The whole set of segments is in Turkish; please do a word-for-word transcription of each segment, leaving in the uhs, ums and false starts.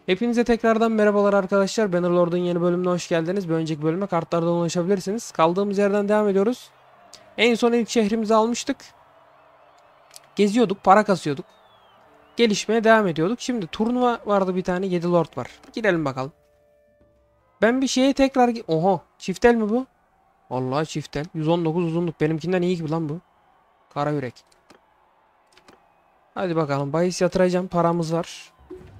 Hepinize tekrardan merhabalar arkadaşlar. Bannerlord'un yeni bölümüne hoş geldiniz. Bir önceki bölüme kartlardan ulaşabilirsiniz. Kaldığımız yerden devam ediyoruz. En son ilk şehrimizi almıştık. Geziyorduk, para kasıyorduk. Gelişmeye devam ediyorduk. Şimdi turnuva vardı, bir tane yedi Lord var. Girelim bakalım. Ben bir şeye tekrar... Oha, çiftel mi bu? Vallahi çiftel. yüz on dokuz uzunluk. Benimkinden iyi gibi lan bu. Kara yürek. Hadi bakalım. Bahis yatıracağım. Paramız var.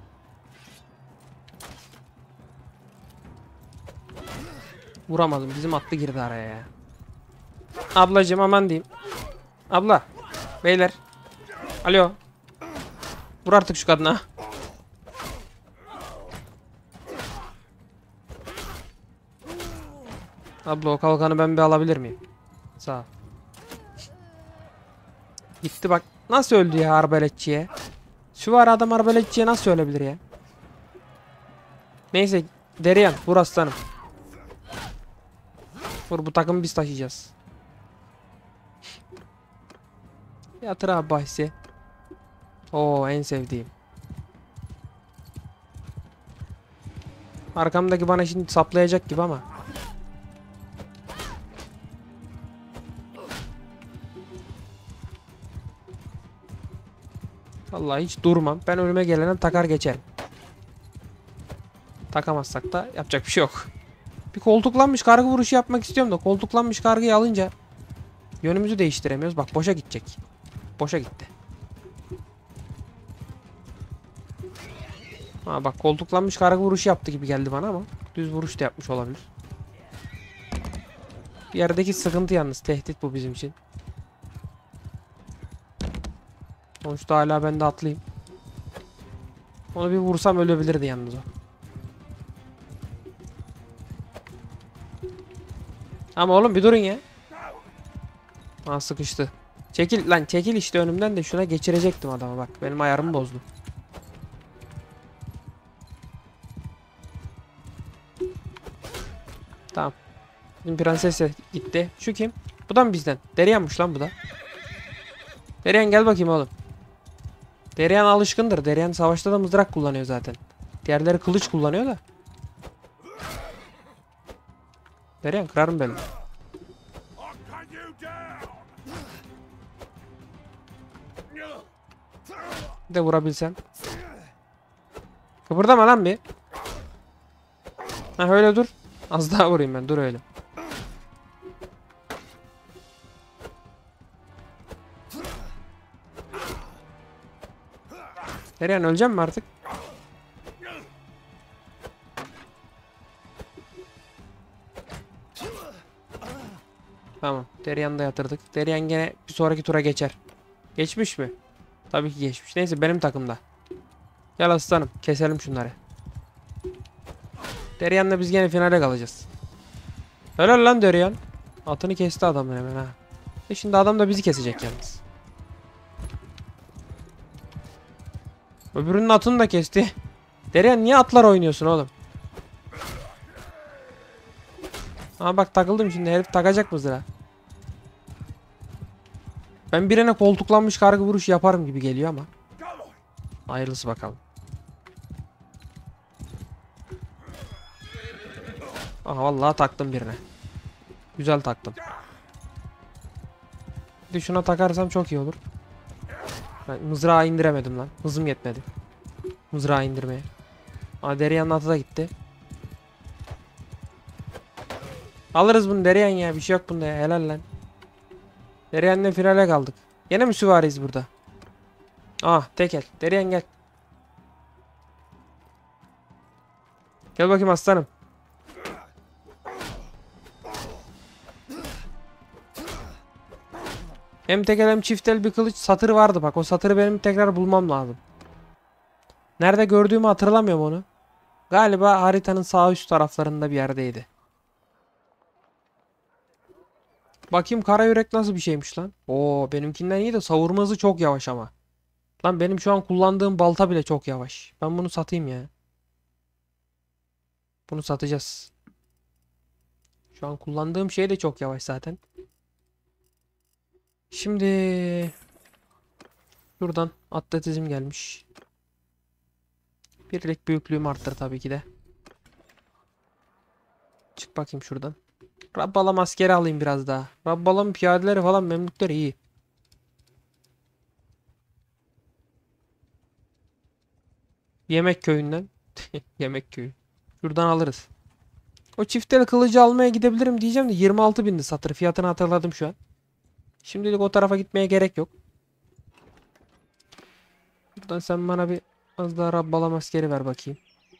Vuramadım. Bizim atlı girdi araya ya. Ablacığım aman diyeyim. Abla. Beyler. Alo. Vur artık şu kadına. Abla o kalkanı ben bir alabilir miyim? Sağ ol. Gitti bak. Nasıl öldü ya arbaletçiye? Şu var adam arbaletçiye nasıl ölebilir ya? Neyse. Deriyan vur aslanım. Vur, bu takımı biz taşıyacağız. Yatır abi bahsi. Oo, en sevdiğim. Arkamdaki bana şimdi saplayacak gibi ama. Vallahi hiç durmam. Ben önüme gelene takar geçerim. Takamazsak da yapacak bir şey yok. Bir koltuklanmış kargı vuruşu yapmak istiyorum da koltuklanmış kargıyı alınca yönümüzü değiştiremiyoruz. Bak boşa gidecek. Boşa gitti. Ha bak, koltuklanmış kargı vuruşu yaptı gibi geldi bana ama düz vuruş da yapmış olabilir. Bir yerdeki sıkıntı yalnız. Tehdit bu bizim için. Sonuçta hala ben de atlayayım. Onu bir vursam ölebilirdi yalnız o. Ama oğlum bir durun ya. Ha, sıkıştı. Çekil lan, çekil işte önümden de şuna geçirecektim adamı, bak benim ayarımı bozdu. Tamam. Bizim prenses de gitti. Şu kim? Bu da mı bizden? Deryanmış lan bu da. Deryan gel bakayım oğlum. Deryan alışkındır. Deryan savaşta da mızrak kullanıyor zaten. Diğerleri kılıç kullanıyor da. Deryan kırarım beni. Bir de vurabilsem. Kıpırdama lan bir. Ha öyle dur. Az daha vurayım ben, dur öyle. Deryan öleceğim mi artık? Tamam. Deryan'ı da yatırdık. Deryan gene bir sonraki tura geçer. Geçmiş mi? Tabii ki geçmiş. Neyse benim takımda. Gel aslanım. Keselim şunları. Deryan'la biz gene finale kalacağız. Helal lan Deryan. Atını kesti adamın hemen ha. E şimdi adam da bizi kesecek yalnız. Öbürünün atını da kesti. Deryan niye atlar oynuyorsun oğlum? Aa bak takıldım şimdi. Herif takacak mızrağı. Ben birine koltuklanmış kargı vuruş yaparım gibi geliyor ama. Hayırlısı bakalım. Aha vallahi taktım birine. Güzel taktım. Bir de şuna takarsam çok iyi olur. Ben mızrağı indiremedim lan. Hızım yetmedi. Mızrağı indirmeye. Aa, Deryan'ın atı da gitti. Alırız bunu Deryan ya. Bir şey yok bunda ya. Helal lan. Deryan'la finale kaldık. Yine mi süvariyiz burada? Ah tekel. Deryan gel. Gel bakayım aslanım. Hem tekel hem çiftel bir kılıç satır vardı bak. O satırı benim tekrar bulmam lazım. Nerede gördüğümü hatırlamıyorum onu. Galiba haritanın sağ üst taraflarında bir yerdeydi. Bakayım kara yürek nasıl bir şeymiş lan. Oo, benimkinden iyi de savurma hızı çok yavaş ama. Lan benim şu an kullandığım balta bile çok yavaş. Ben bunu satayım ya. Bunu satacağız. Şu an kullandığım şey de çok yavaş zaten. Şimdi şuradan atletizm gelmiş. Birlik büyüklüğümü arttır tabii ki de. Çık bakayım şuradan. Rabbalam askeri alayım biraz daha. Rabbalam piyadeleri falan memlükleri iyi. Yemek köyünden. Yemek köyü. Şuradan alırız. O çifteli kılıcı almaya gidebilirim diyeceğim de yirmi altı bindi satır. Fiyatını hatırladım şu an. Şimdilik o tarafa gitmeye gerek yok. Buradan sen bana bir az daha rabbalam askeri ver bakayım.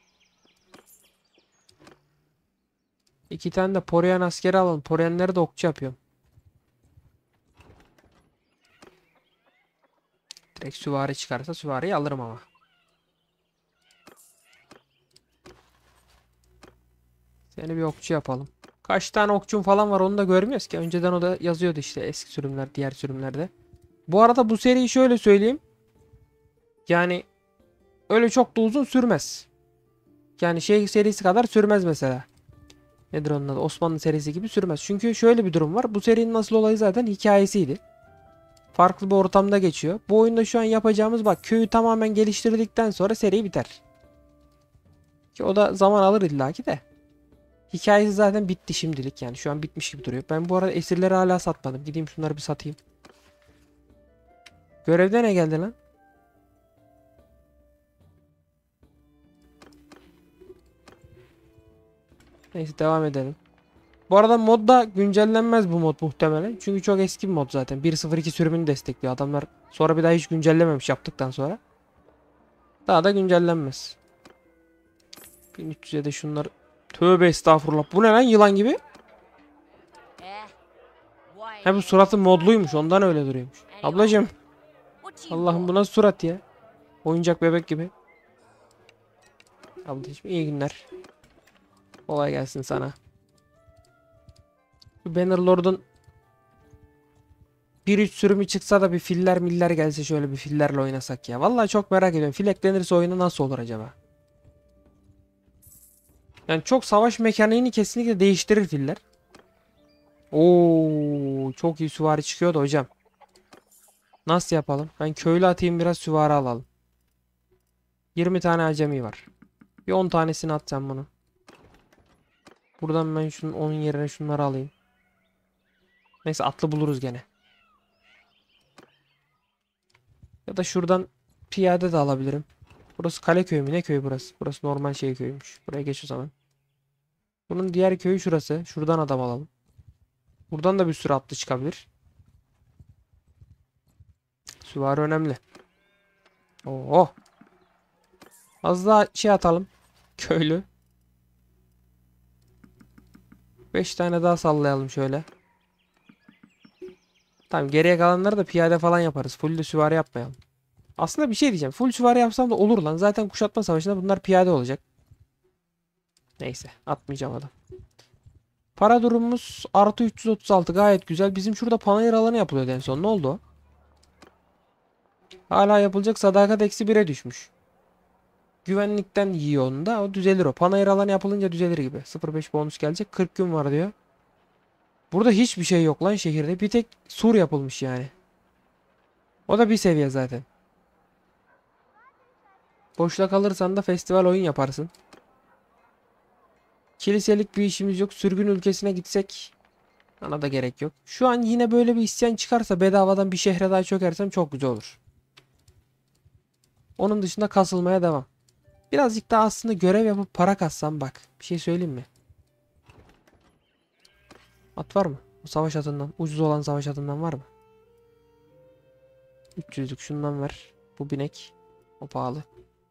İki tane de Poryan askeri alalım. Poryanları da okçu yapıyorum. Direkt süvari çıkarsa süvariyi alırım ama. Seni bir okçu yapalım. Kaç tane okçum falan var onu da görmüyoruz ki. Önceden o da yazıyordu işte eski sürümler, diğer sürümlerde. Bu arada bu seriyi şöyle söyleyeyim. Yani öyle çok da uzun sürmez. Yani şey serisi kadar sürmez mesela. Nedir onun adı? Osmanlı serisi gibi sürmez. Çünkü şöyle bir durum var. Bu serinin nasıl olayı zaten hikayesiydi. Farklı bir ortamda geçiyor. Bu oyunda şu an yapacağımız bak köyü tamamen geliştirdikten sonra seri biter. Ki o da zaman alır illaki de. Hikayesi zaten bitti şimdilik yani. Şu an bitmiş gibi duruyor. Ben bu arada esirleri hala satmadım. Gideyim şunları bir satayım. Görevde ne geldi lan? Neyse devam edelim. Bu arada mod da güncellenmez bu mod muhtemelen. Çünkü çok eski bir mod zaten. bir nokta sıfır iki sürümünü destekliyor. Adamlar sonra bir daha hiç güncellememiş yaptıktan sonra. Daha da güncellenmez. bin üç yüze de şunlar. Tövbe estağfurullah. Bu ne lan yılan gibi? He bu suratı modluymuş. Ondan öyle duruyormuş. Ablacığım. Allah'ım bu nasıl surat ya? Oyuncak bebek gibi. Ablacığım iyi günler. Kolay gelsin sana. Bu Bannerlord'un bir üç sürümü çıksa da bir filler miller gelse şöyle bir fillerle oynasak ya. Vallahi çok merak ediyorum. Fil eklenirse oyunu nasıl olur acaba? Yani çok savaş mekaniğini kesinlikle değiştirir filler. Oo, çok iyi süvari çıkıyordu hocam. Nasıl yapalım? Ben köylü atayım biraz süvari alalım. yirmi tane acemi var. Bir on tanesini atacağım bunu. Buradan ben şunun onun yerine şunları alayım. Neyse atlı buluruz gene. Ya da şuradan piyade de alabilirim. Burası kale köyü mü? Ne köyü burası? Burası normal şey köyümüş. Buraya geç o zaman. Bunun diğer köyü şurası. Şuradan adam alalım. Buradan da bir sürü atlı çıkabilir. Süvari önemli. Oo. Az daha şey atalım. Köylü. beş tane daha sallayalım şöyle. Tamam geriye kalanları da piyade falan yaparız. Full de süvari yapmayalım. Aslında bir şey diyeceğim. Full süvari yapsam da olur lan. Zaten kuşatma savaşında bunlar piyade olacak. Neyse atmayacağım adam. Para durumumuz artı üç yüz otuz altı gayet güzel. Bizim şurada panayır alanı yapılıyordu en son. Ne oldu o? Hala yapılacak sadakat eksi bire düşmüş. Güvenlikten yiyor onu da. O düzelir o. Panayır alanı yapılınca düzelir gibi. sıfır virgül beş bonus gelecek. kırk gün var diyor. Burada hiçbir şey yok lan şehirde. Bir tek sur yapılmış yani. O da bir seviye zaten. Boşta kalırsan da festival oyun yaparsın. Kiliselik bir işimiz yok. Sürgün ülkesine gitsek ona da gerek yok. Şu an yine böyle bir isyan çıkarsa bedavadan bir şehre daha çökersem çok güzel olur. Onun dışında kasılmaya devam. Birazcık daha aslında görev yapıp para kassam bak. Bir şey söyleyeyim mi? At var mı? O savaş atından. Ucuz olan savaş atından var mı? üç yüzlük şundan ver. Bu binek. O pahalı.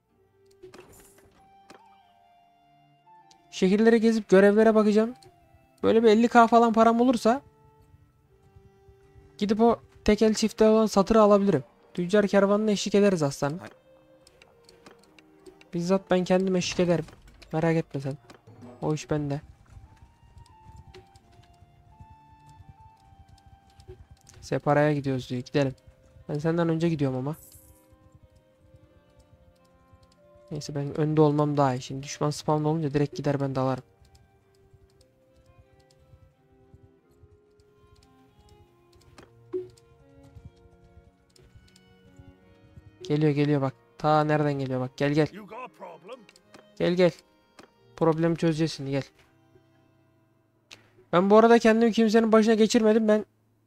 Şehirlere gezip görevlere bakacağım. Böyle bir elli bin falan param olursa gidip o tekel çifte olan satırı alabilirim. Tüccar kervanına eşlik ederiz aslanım. Bizzat ben kendim eşlik ederim. Merak etme sen. O iş bende. Separa'ya gidiyoruz diyor. Gidelim. Ben senden önce gidiyorum ama. Neyse ben önde olmam daha iyi. Şimdi düşman spawn olunca direkt gider ben dalarım. Geliyor geliyor bak. Ta nereden geliyor bak. Gel gel. You got a problem? Gel gel. Problemi çözeceğiz şimdi, gel. Ben bu arada kendimi kimsenin başına geçirmedim ben.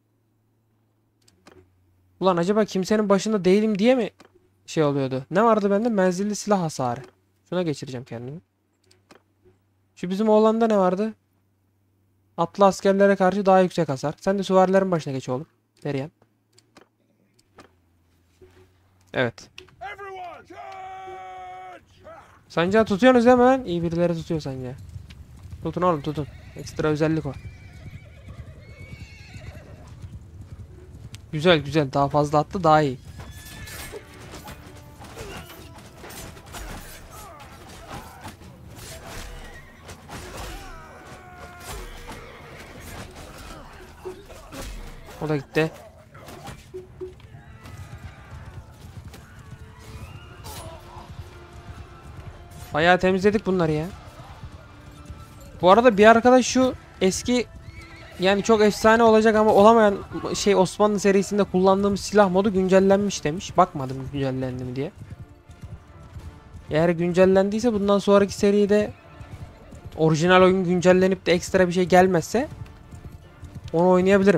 Ulan acaba kimsenin başında değilim diye mi şey oluyordu? Ne vardı bende? Menzilli silah hasarı. Şuna geçireceğim kendimi. Şu bizim oğlanda ne vardı? Atlı askerlere karşı daha yüksek hasar. Sen de süvarilerin başına geç oğlum. Deryan. Evet. Sancağı tutuyorsunuz değil mi lan? İyi birileri tutuyor sancağı. Tutun oğlum, tutun. Ekstra özellik o. Güzel güzel. Daha fazla attı, daha iyi. O da gitti. Bayağı temizledik bunları ya. Bu arada bir arkadaş şu eski, yani çok efsane olacak ama olamayan şey, Osmanlı serisinde kullandığımız silah modu güncellenmiş demiş. Bakmadım güncellendi mi diye. Eğer güncellendiyse bundan sonraki seride orijinal oyun güncellenip de ekstra bir şey gelmezse onu oynayabilirim.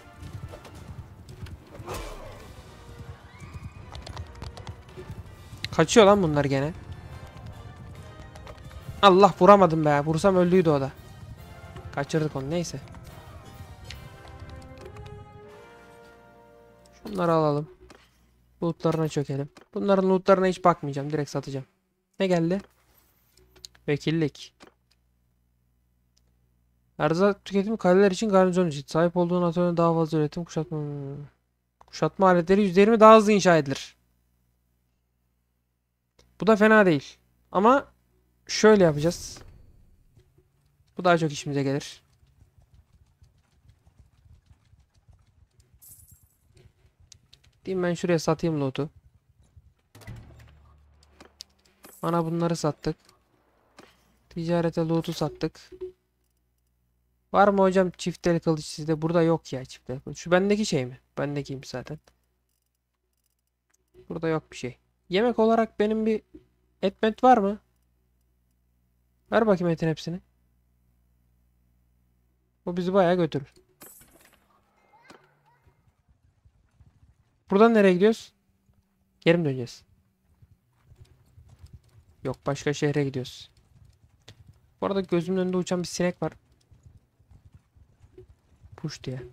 Kaçıyor lan bunlar gene. Allah, vuramadım be. Vursam öldüydü o da. Kaçırdık onu, neyse. Şunları alalım. Lootlarına çökelim. Bunların lootlarına hiç bakmayacağım. Direkt satacağım. Ne geldi? Vekillik. Erzak tüketimi kaleler için garnizon için. Sahip olduğun atölyede daha fazla üretim, kuşatma. Kuşatma aletleri yüzde yirmi daha hızlı inşa edilir. Bu da fena değil. Ama şöyle yapacağız. Bu daha çok işimize gelir. Diyeyim ben şuraya satayım loot'u. Ana bunları sattık. Ticarete loot'u sattık. Var mı hocam çift el kılıç sizde? Burada yok ya çift el kılıç. Şu bendeki şey mi? Bendekiymiş zaten. Burada yok bir şey. Yemek olarak benim bir etmet var mı? Ver bakayım etin hepsini. Bu bizi bayağı götürür. Buradan nereye gidiyoruz? Geri mi döneceğiz? Yok, başka şehre gidiyoruz. Bu arada gözümün önünde uçan bir sinek var. Push diye.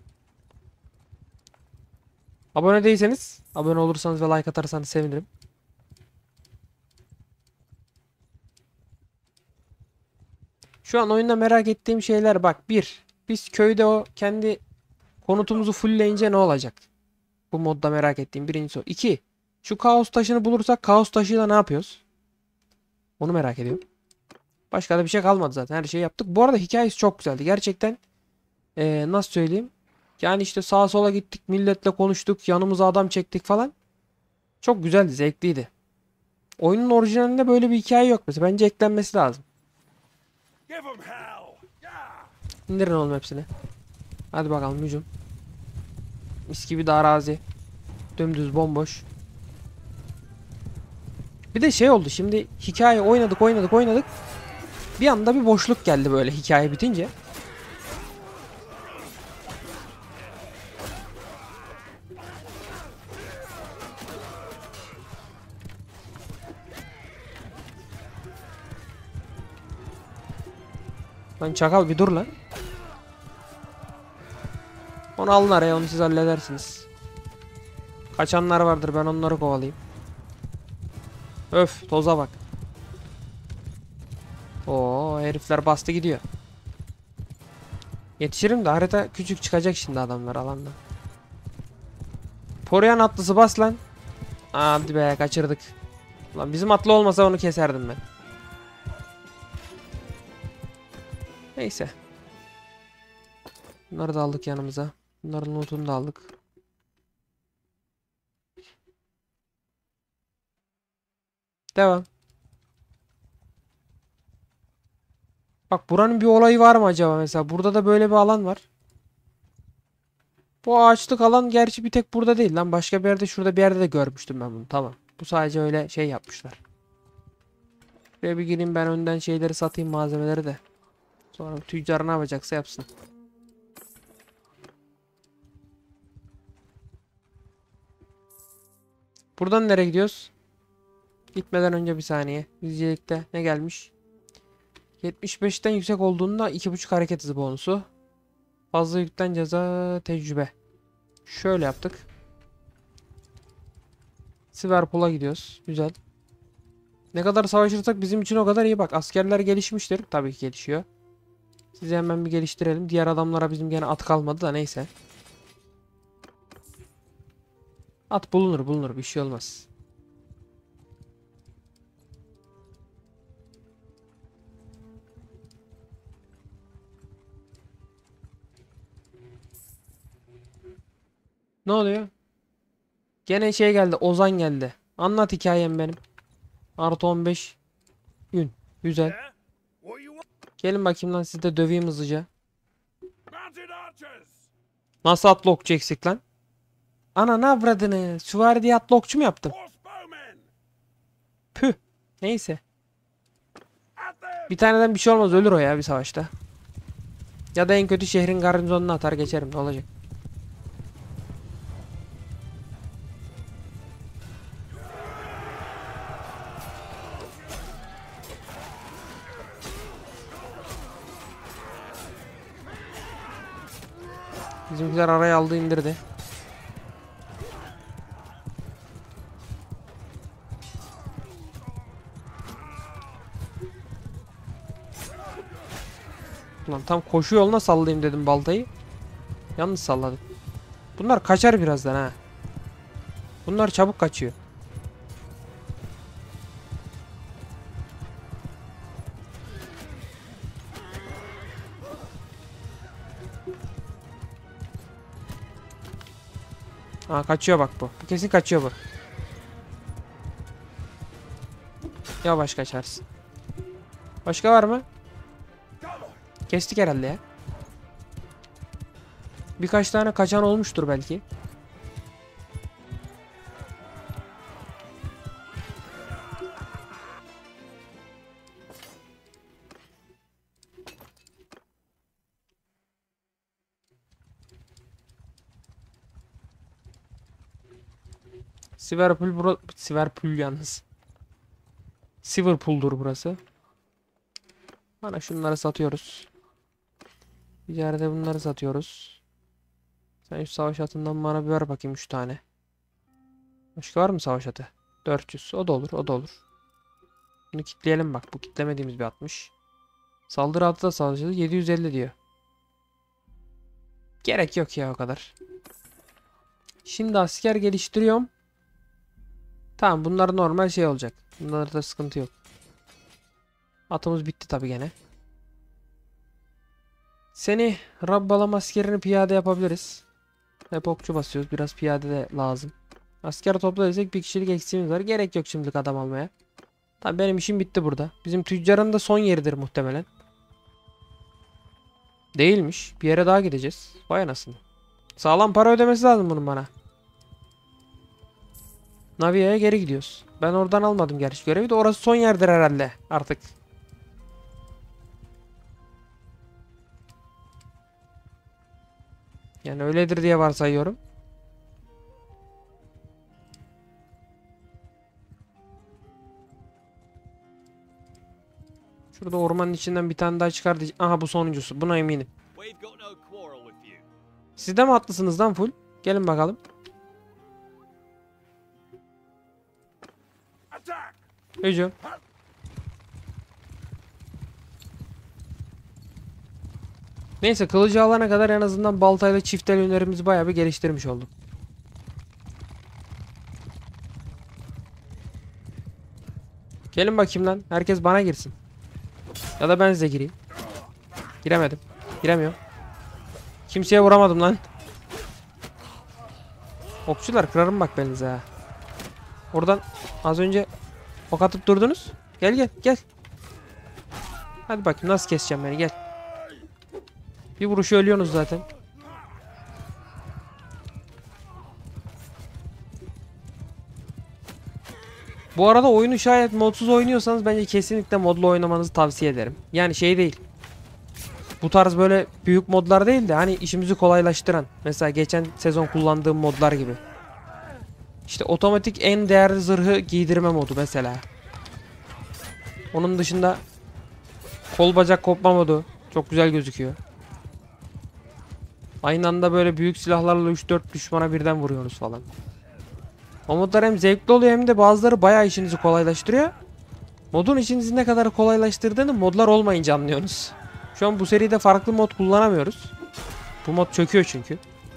Abone değilseniz abone olursanız ve like atarsanız sevinirim. Şu an oyunda merak ettiğim şeyler, bak, bir. Biz köyde o kendi konutumuzu fullleyince ne olacak? Bu modda merak ettiğim birinci soru. İki. Şu kaos taşını bulursak kaos taşıyla ne yapıyoruz? Onu merak ediyorum. Başka da bir şey kalmadı zaten. Her şeyi yaptık. Bu arada hikayesi çok güzeldi. Gerçekten ee, nasıl söyleyeyim? Yani işte sağa sola gittik. Milletle konuştuk. Yanımıza adam çektik falan. Çok güzeldi. Zevkliydi. Oyunun orijinalinde böyle bir hikaye yok mesela. Bence eklenmesi lazım. İndirin oğlum hepsini. Hadi bakalım hücum. Mis gibi de arazi. Dümdüz bomboş. Bir de şey oldu. Şimdi hikaye oynadık oynadık oynadık. Bir anda bir boşluk geldi böyle hikaye bitince. Lan çakal bir dur lan. Onu alın araya, onu siz halledersiniz. Kaçanlar vardır, ben onları kovalayayım. Öf, toza bak. Oo, herifler bastı gidiyor. Yetişirim de harita küçük çıkacak şimdi adamlar alanda. Poryan atlısı bas lan. Hadi be, kaçırdık. Lan bizim atlı olmasa onu keserdim ben. Neyse. Bunları da aldık yanımıza. Bunların lootunu da aldık. Devam. Bak, buranın bir olayı var mı acaba mesela? Burada da böyle bir alan var. Bu ağaçlık alan gerçi bir tek burada değil lan. Başka bir yerde, şurada bir yerde de görmüştüm ben bunu. Tamam. Bu sadece öyle şey yapmışlar. Şuraya bir gireyim ben, önden şeyleri satayım, malzemeleri de. Sonra tüccar ne yapacaksa yapsın. Buradan nereye gidiyoruz? Gitmeden önce bir saniye. İzcilikte ne gelmiş? yetmiş beşten yüksek olduğunda iki buçuk hareket hızı bonusu. Fazla yükten ceza tecrübe. Şöyle yaptık. Siverpool'a gidiyoruz. Güzel. Ne kadar savaşırsak bizim için o kadar iyi. Bak, askerler gelişmiştir. Tabii ki gelişiyor. Sizi hemen bir geliştirelim. Diğer adamlara bizim gene at kalmadı da neyse. At bulunur bulunur, bir şey olmaz. Ne oluyor? Gene şey geldi, Ozan geldi. Anlat hikayem benim. Artı on beş gün. Güzel. Gelin bakayım lan, siz de döveyim hızlıca. Nasıl atlı okçu eksik lan? Ana ne avradını? Süvari diye atlı okçu mu yaptım? Püh. Neyse. Bir taneden bir şey olmaz, ölür o ya bir savaşta. Ya da en kötü şehrin garnizonuna atar geçerim, ne olacak? Bizimkiler araya aldı, indirdi. Ulan tam koşu yoluna sallayayım dedim baltayı. Yalnız salladım. Bunlar kaçar birazdan ha. Bunlar çabuk kaçıyor. Aa, kaçıyor bak bu. Bu kesin kaçıyor bu. Yavaş kaçarsın. Başka var mı? Kestik herhalde ya. Birkaç tane kaçan olmuştur belki. Siverpool bura... Siverpool yalnız. Siverpool'dur burası. Bana şunları satıyoruz. Ticarete bunları satıyoruz. Sen şu savaş atından bana bir ver bakayım üç tane. Başka var mı savaş atı? dört yüz. O da olur, o da olur. Bunu kitleyelim bak. Bu kitlemediğimiz bir atmış. Saldırı atı da saldırı yedi yüz elli diyor. Gerek yok ya o kadar. Şimdi asker geliştiriyorum. Tamam, bunlar normal şey olacak. Bunlarda sıkıntı yok. Atımız bitti tabi gene. Seni Rabbalam askerini piyade yapabiliriz. Hep okçu basıyoruz. Biraz piyade de lazım. Asker topla desek bir kişilik eksiğimiz var. Gerek yok şimdilik adam almaya. Tabi benim işim bitti burada. Bizim tüccarın da son yeridir muhtemelen. Değilmiş. Bir yere daha gideceğiz. Vay anasını. Sağlam para ödemesi lazım bunun bana. Navia'ya geri gidiyoruz. Ben oradan almadım gerçi görevi de, orası son yerdir herhalde artık. Yani öyledir diye varsayıyorum. Şurada ormanın içinden bir tane daha çıkardı. Aha, bu sonuncusu. Buna eminim. Siz de mi haklısınız lan full? Gelin bakalım. Hücum. Neyse, kılıcı alana kadar en azından baltayla çiftel yönlerimizi bayağı bir geliştirmiş olduk. Gelin bakayım lan. Herkes bana girsin. Ya da ben size gireyim. Giremedim. Giremiyorum. Kimseye vuramadım lan. Okçular, kırarım bak belinize ha. Oradan az önce ok atıp durdunuz. Gel gel gel. Hadi bakayım nasıl keseceğim beni, gel. Bir vuruşu ölüyorsunuz zaten. Bu arada oyunu şayet modsuz oynuyorsanız bence kesinlikle modlu oynamanızı tavsiye ederim. Yani şey değil. Bu tarz böyle büyük modlar değil de hani işimizi kolaylaştıran. Mesela geçen sezon kullandığım modlar gibi. İşte otomatik en değerli zırhı giydirme modu mesela. Onun dışında kol bacak kopma modu çok güzel gözüküyor. Aynı anda böyle büyük silahlarla üç dört düşmana birden vuruyoruz falan. O modlar hem zevkli oluyor hem de bazıları bayağı işinizi kolaylaştırıyor. Modun işinizi ne kadar kolaylaştırdığını modlar olmayınca anlıyorsunuz. Şu an bu seride farklı mod kullanamıyoruz. Bu mod çöküyor çünkü.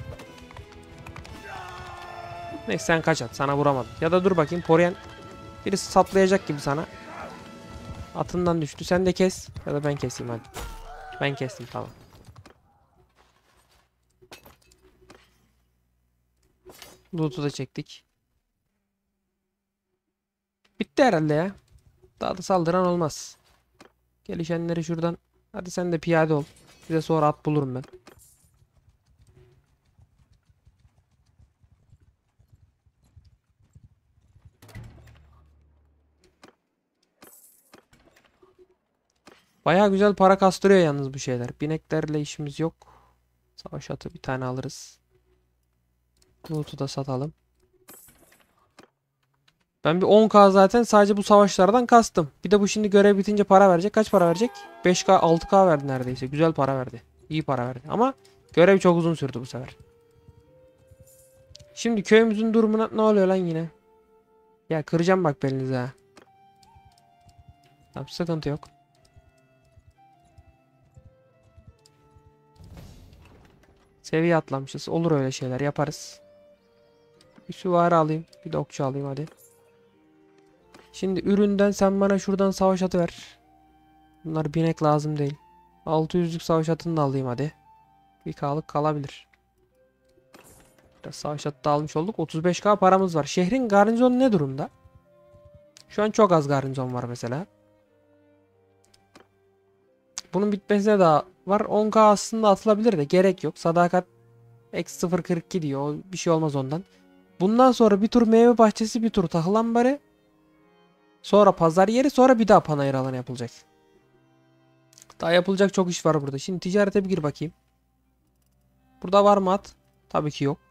Neyse sen kaç at, sana vuramadım. Ya da dur bakayım, Poryan birisi saplayacak gibi sana. Atından düştü, sen de kes. Ya da ben keseyim hadi. Ben kestim, tamam. Loot'u da çektik. Bitti herhalde ya. Daha da saldıran olmaz. Gelişenleri şuradan. Hadi sen de piyade ol. Bize sonra at bulurum ben. Bayağı güzel para kastırıyor yalnız bu şeyler. Bineklerle işimiz yok. Savaş atı bir tane alırız. Loot'u da satalım. Ben bir on K zaten sadece bu savaşlardan kastım. Bir de bu şimdi görev bitince para verecek. Kaç para verecek? beş K altı K verdi neredeyse. Güzel para verdi. İyi para verdi. Ama görev çok uzun sürdü bu sefer. Şimdi köyümüzün durumuna ne oluyor lan yine? Ya kıracağım bak belinize ha. Tamam, sıkıntı yok. Seviye atlamışız. Olur öyle şeyler, yaparız. Bir süvari alayım. Bir de okçu alayım hadi. Şimdi üründen sen bana şuradan savaş atı ver. Bunlar binek lazım değil. altı yüzlük savaş atını da alayım hadi. bir K'lık kalabilir. Biraz savaş atı da almış olduk. otuz beş K paramız var. Şehrin garnizonu ne durumda? Şu an çok az garnizon var mesela. Bunun bitmesine daha var. on K aslında atılabilir de gerek yok. Sadakat eksi sıfır virgül kırk iki diyor. Bir şey olmaz ondan. Bundan sonra bir tur meyve bahçesi, bir tur tahıl ambarı. Sonra pazar yeri, sonra bir daha panayır alanı yapılacak. Daha yapılacak çok iş var burada. Şimdi ticarete bir gir bakayım. Burada var mı at? Tabii ki yok.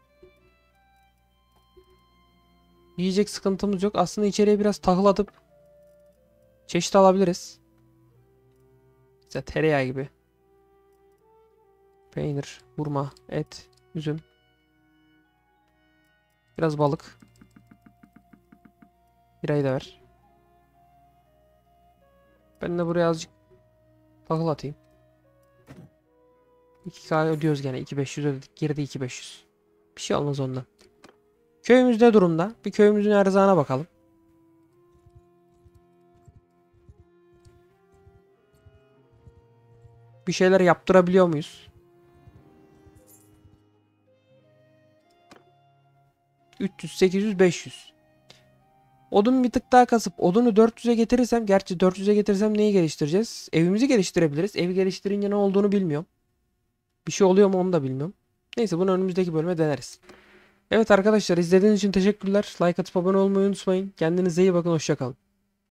Yiyecek sıkıntımız yok. Aslında içeriye biraz tahıl atıp çeşit alabiliriz. İşte tereyağı gibi. Peynir, hurma, et, üzüm. Biraz balık. Birayı da ver. Ben de buraya azıcık tahıl atayım. iki K ödüyoruz gene. iki bin beş yüz ödedik. Girdi iki bin beş yüz. Bir şey olmaz ondan. Köyümüz ne durumda? Bir köyümüzün erzağına bakalım. Bir şeyler yaptırabiliyor muyuz? üç yüz, sekiz yüz, beş yüz. Odun bir tık daha kasıp odunu dört yüze getirirsem, gerçi dört yüze getirirsem neyi geliştireceğiz? Evimizi geliştirebiliriz. Evi geliştirince ne olduğunu bilmiyorum. Bir şey oluyor mu onu da bilmiyorum. Neyse, bunu önümüzdeki bölüme deneriz. Evet arkadaşlar, izlediğiniz için teşekkürler. Like atıp abone olmayı unutmayın. Kendinize iyi bakın. Hoşça kalın.